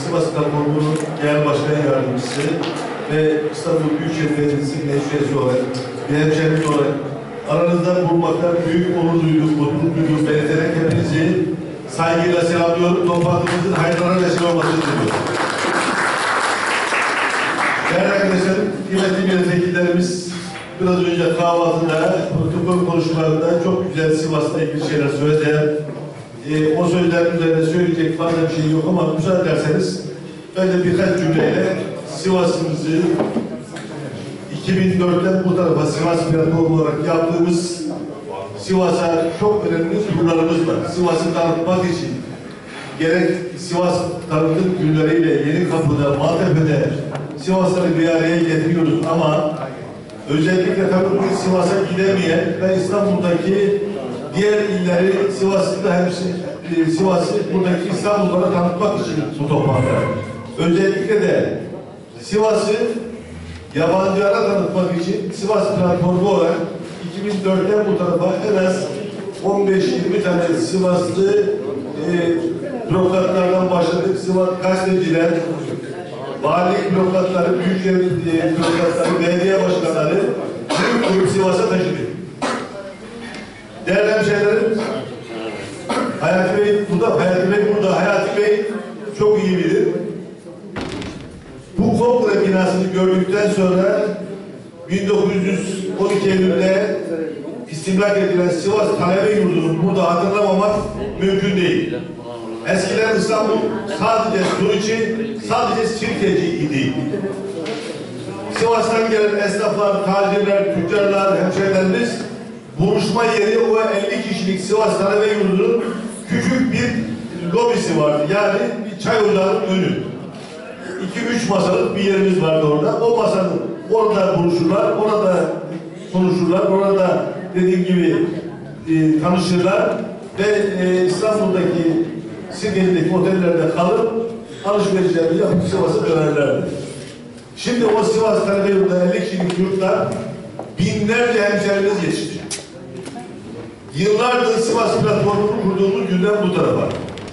Sivas Platformu'nun Genel Başkan Yardımcısı ve İstanbul Büyükşehir Belediyesi Meclis olarak, bir hemşehrimiz olarak aranızda bulunmaktan büyük onur duyduk, mutluluk duyduk. Belirterek hepinizi saygıyla selamlıyorum. Toplantımızın hayırlara vesile olmasını diliyorum. Değerli arkadaşlarım, kıymetli milletvekillerimiz biraz önce kahvaltıda, protokol konuşmalarında çok güzel Sivas'la ilgili şeyler söylediler. O sözlerin üzerine söyleyecek fazla bir şey yok ama müsaade ederseniz öyle birkaç cümleyle Sivas'ımızı 2004'ten bu tarafa Sivas platformu olarak yaptığımız Sivas'a çok önemli turlarımız var. Sivas'ı tanıtmak için gerek Sivas tanıtım günleriyle Yenikapı'da, Maltepe'de Sivas'ları bir araya getiriyoruz ama özellikle tabii bugün Sivas'a gidemeyen ve İstanbul'daki diğer illeri Sivas'ta Sivas'ı buradaki İstanbul'lara tanıtmak için bu toplantı. Özellikle de Sivas'ı yabancılara tanıtmak için Sivas platformu olarak 2004'ten bu tarafa en az 15-20 tane Sivaslı bürokratlardan başladık. Sivas gazeteciler, valilik bürokratları, büyükşehir bürokratları, belediye başkanları büyük Sivas'a taşıdık. Değerli hemşehrilerim, Hayati Bey burada. Hayati Bey çok iyi bilir. Bu kongre binasını gördükten sonra 1912 Eylül'de istimlak edilen Sivas Talebe Yurdu'nu burada hatırlamamak mümkün değil. Eskiden İstanbul sadece Suriçi, sadece Sirkeci idi. Sivas'tan gelen esnaflar, tacirler, tüccarlar, hemşehrilerimiz buluşma yeri o 50 kişilik Sivas Talebe Yurdu'nun küçük bir lobisi vardı. Yani bir çay ocağının önü. 2-3 masalık bir yerimiz vardı orada. O masanın orada buluşurlar, orada konuşurlar, orada dediğim gibi tanışırlar ve İstanbul'daki Sirkeci'deki otellerde kalıp alışverişlerini yapıp Sivas'a dönerlerdi. Şimdi o Sivas Talebe Yurdu'da 50 kişilik yurtta binlerce hemşehrimiz yetişti. Yıllardır Sivas platformunu kurduğumuz günden bu tarafa.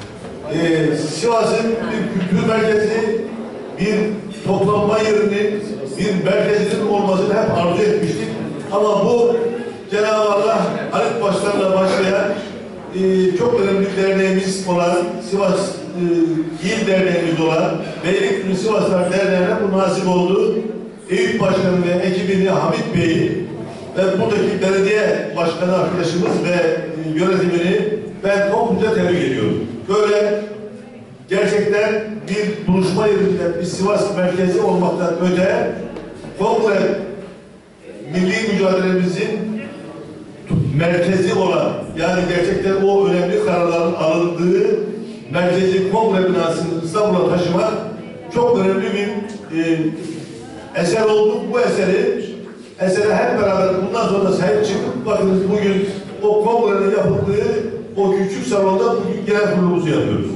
Sivas'ın bir kültür merkezi, bir toplanma yerinin, bir merkezinin olmasını hep arzu etmiştik. Ama bu Cenab-ı Allah Halit Başkan'la başlayan çok önemli derneğimiz olan Sivas İl Derneğimiz olan Beylikdüzü Sivaslar Derneği'ne bu nasip oldu. Eyüp Başkanı ve ekibini Hamit Bey'i ve buradaki belediye başkanı arkadaşımız ve yönetimini ben komple tebrik ediyorum. Böyle gerçekten bir buluşma yerinde bir Sivas merkezi olmaktan öte komple milli mücadelemizin merkezi olan yani gerçekten o önemli kararların alındığı merkezi kongre binasını İstanbul'a taşımak çok önemli bir eser oldu. Bu esere hep beraber bundan sonra sahip çıkıp bakınız bugün o kongrenin yapıldığı o küçük salonda bugün genel kurulumuzu yapıyoruz.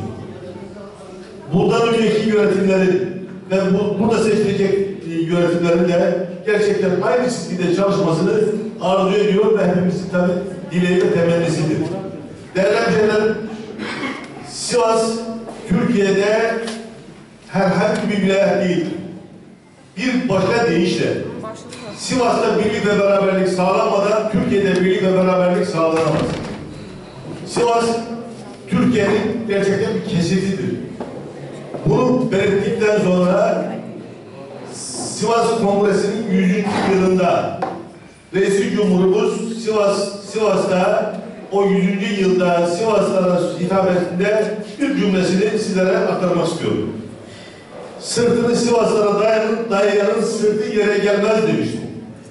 Bundan önceki yönetimlerin ve burada seçilecek yönetimlerin de gerçekten aynı şekilde çalışmasını arzu ediyor ve hepimizin tabii dileği ve temennisidir. Değerli hemşehrilerim, Sivas Türkiye'de herhangi bir vilayet değil. Bir başka deyişle Sivas'ta birlik ve beraberlik sağlanmadan Türkiye'de birlik ve beraberlik sağlanamaz. Sivas Türkiye'nin gerçekten bir kesitidir. Bunu belirttikten sonra Sivas Kongresi'nin 100. yılında Reis-i Cumhurumuz Sivas'ta o 100. yılda Sivaslara hitabetinde bir cümlesini sizlere aktarmak istiyorum. Sırtını Sivaslara dayayanın sırtı yere gelmez demiştim.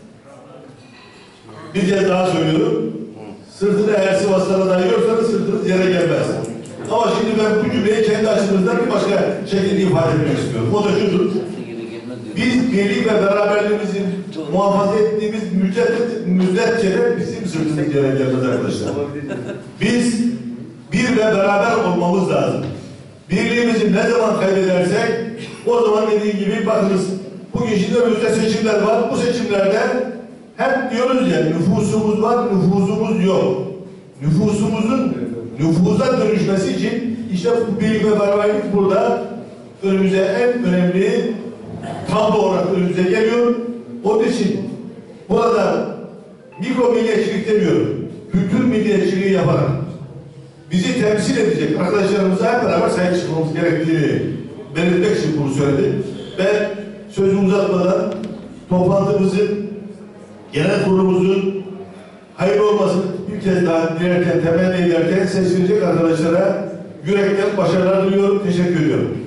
Bir kez daha söylüyorum. Sırtını eğer Sivaslara dayıyorsanız sırtınız yere gelmez. Ama şimdi ben bu cümleyi kendi açımızdan bir başka şekilde ifade etmek istiyorum. O da şudur. Biz birlik ve beraberliğimizi muhafaza ettiğimiz müddetçe de bizim sırtımız yere gelmez arkadaşlar. Biz bir ve beraber olmamız lazım. Birliğimizi ne zaman kaybedersek o zaman dediğim gibi bakınız bugün şimdi önümüzde seçimler var. Bu seçimlerde hep diyoruz ya nüfusumuz var, nüfuzumuz yok. Nüfusumuzun nüfuza dönüşmesi için işte bu birlik ve beraberlik burada önümüze en önemli tablo olarak önümüze geliyor. Onun için burada mikro milliyetçilik demiyorum. Kültür milliyetçiliği yaparak bizi temsil edecek arkadaşlarımıza hep beraber sahip çıkmamız gerektiğini belirtmek için bunu söyledim. Ben sözü uzatmadan toplantımızın, genel kurulumuzun hayırlı olmasını bir kez daha dilerken, temenni ederken seslenecek arkadaşlara yürekten başarılar diliyorum. Teşekkür ediyorum.